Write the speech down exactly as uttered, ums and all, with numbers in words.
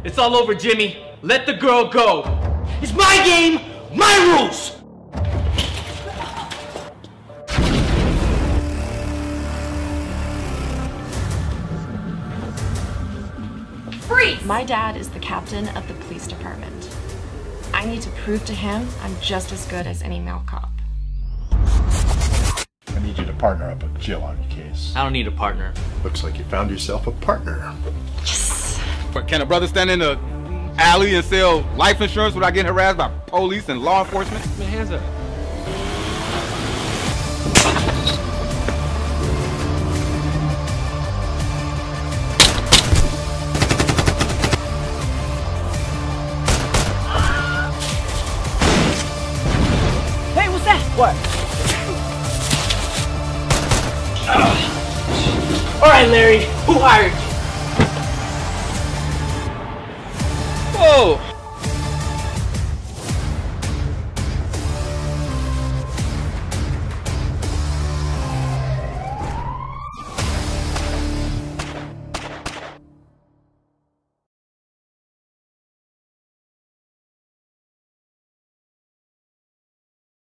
It's all over, Jimmy. Let the girl go. It's my game, my rules! Freeze! My dad is the captain of the police department. I need to prove to him I'm just as good as any male cop. I need you to partner up with Jill on your case. I don't need a partner. Looks like you found yourself a partner. Yes! But can a brother stand in the alley and sell life insurance without getting harassed by police and law enforcement? Man, hands up. Hey, what's that? What? All right, Larry. Who hired you? Whoa!